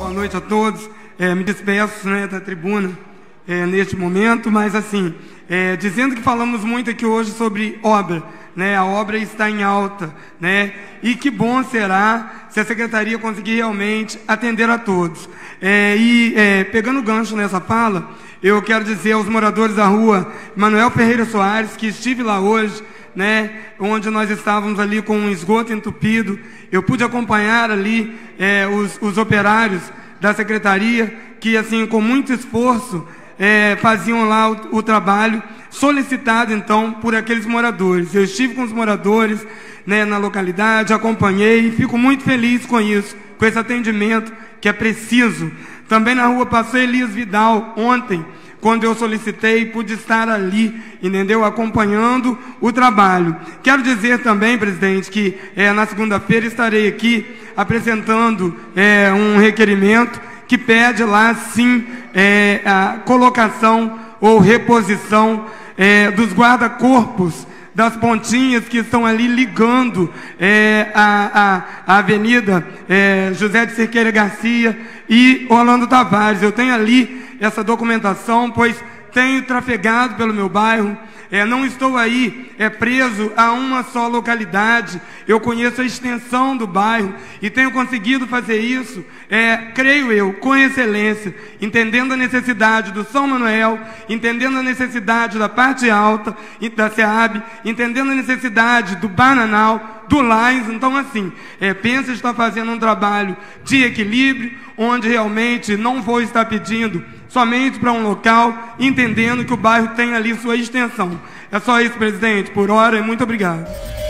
Boa noite a todos. Me despeço, né, da tribuna neste momento, mas assim, dizendo que falamos muito aqui hoje sobre obra, né? A obra está em alta, né? E que bom será se a Secretaria conseguir realmente atender a todos. Pegando o gancho nessa fala, eu quero dizer aos moradores da rua Manuel Ferreira Soares, que estive lá hoje, né, onde nós estávamos ali com um esgoto entupido. Eu pude acompanhar ali os operários da Secretaria, que assim, com muito esforço, faziam lá o trabalho solicitado então por aqueles moradores. Eu estive com os moradores, né, na localidade, acompanhei e fico muito feliz com isso, com esse atendimento que é preciso. Também na rua Pastor Elias Vidal, ontem, quando eu solicitei, pude estar ali, entendeu? Acompanhando o trabalho. Quero dizer também, presidente, que na segunda-feira estarei aqui apresentando um requerimento que pede lá, sim, a colocação ou reposição dos guarda-corpos das pontinhas que estão ali ligando a Avenida José de Cerqueira Garcia e Orlando Tavares. Eu tenho ali essa documentação, pois tenho trafegado pelo meu bairro. Não estou aí preso a uma só localidade. Eu conheço a extensão do bairro e tenho conseguido fazer isso, creio eu, com excelência, entendendo a necessidade do São Manuel, entendendo a necessidade da parte alta da SEAB, entendendo a necessidade do Bananal, do Lais. Então, assim, penso estar fazendo um trabalho de equilíbrio, onde realmente não vou estar pedindo somente para um local, entendendo que o bairro tem ali sua extensão. É só isso, presidente, por hora, e muito obrigado.